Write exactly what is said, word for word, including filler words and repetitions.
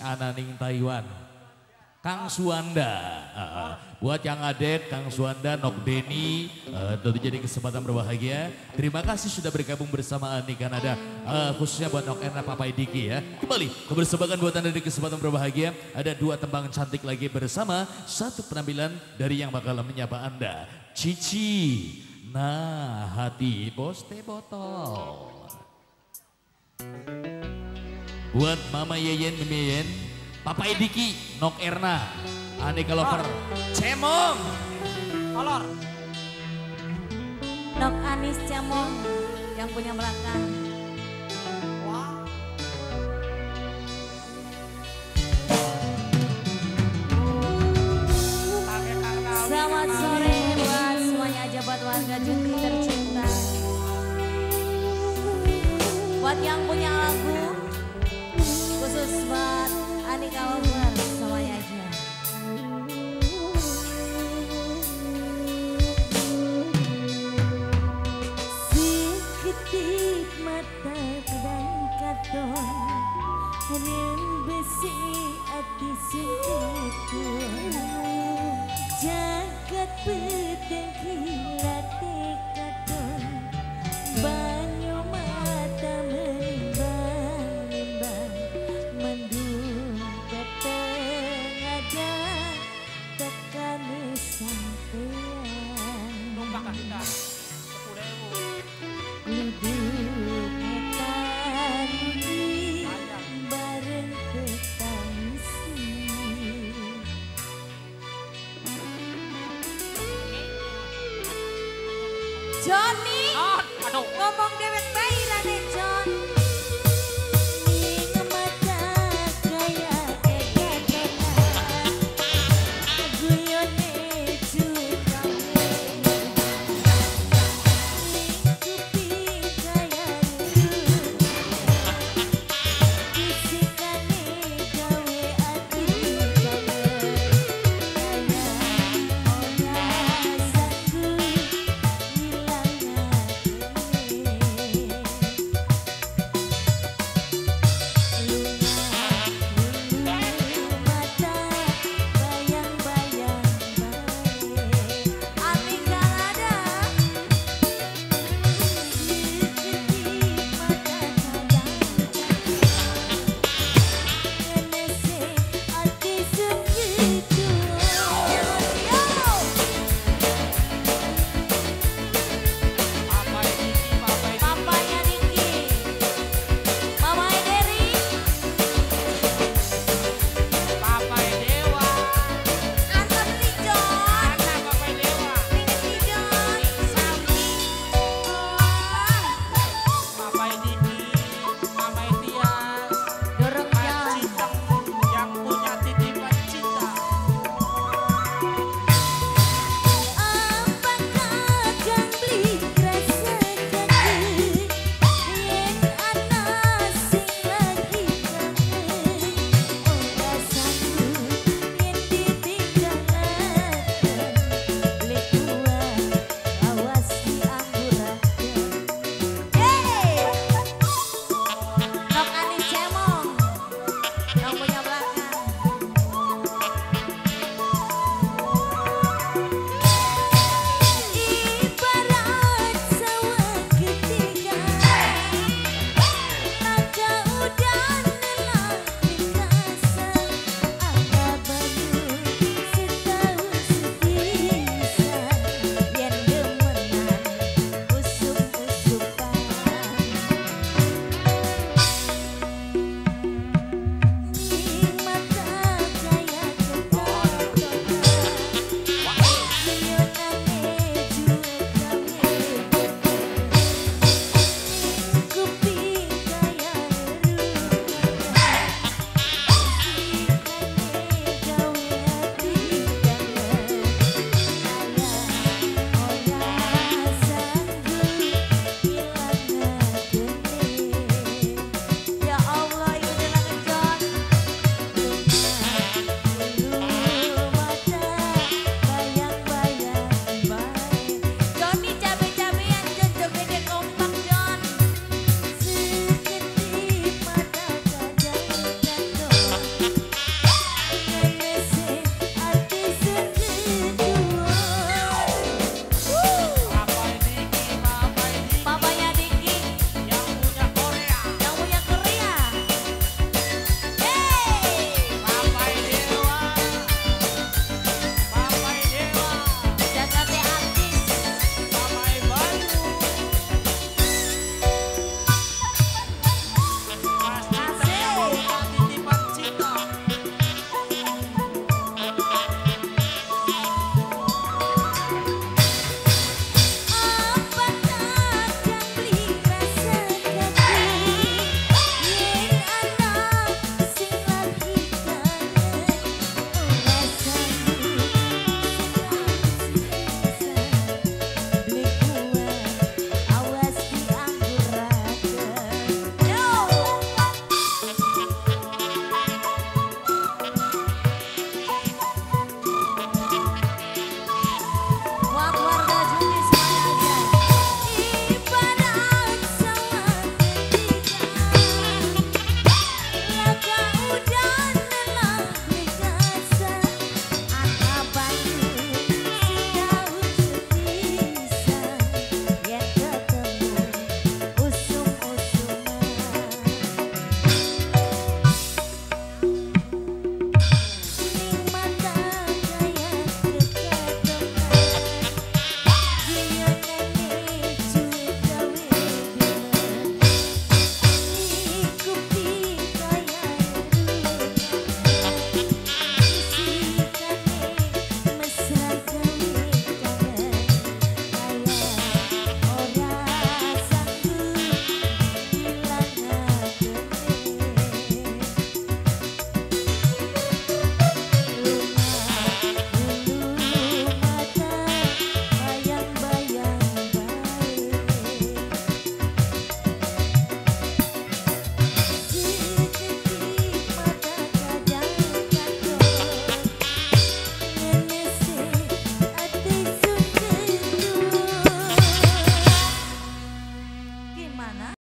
Ananing Taiwan. Kang Suanda, uh, buat yang adet Kang Suanda, Nok Deni, uh, tentu jadi kesempatan berbahagia. Terima kasih sudah bergabung bersama Ani Kanada, uh, khususnya buat Nok Erna, Papa Diki ya. Kembali kebersamaan buat Anda di kesempatan berbahagia. Ada dua tembang cantik lagi bersama, satu penampilan dari yang bakal menyapa Anda, Cici. Nah, hati bos teh botol. Buat Mama Yeyen, Mimi Yeyen, Papa Diki, Nok Erna, Aneka Lover, Cemong, Kolor, Nok Anis Cemong yang punya belakang. wow. Selamat sore buat semuanya jabat warga Junti tercinta. Buat yang punya lagu khusus buat Anika Lover semuanya aja. Sekedip mata dan katon rem besi ati seketun jagat peteng kilate katon banyu mata menimbang-nimbang mendung peteng ada tekan sampean Numpak kasih sepuluh ribu. Duduk ngetani bareng tetangsi. Johnny Ah, aduh. ngomong dewek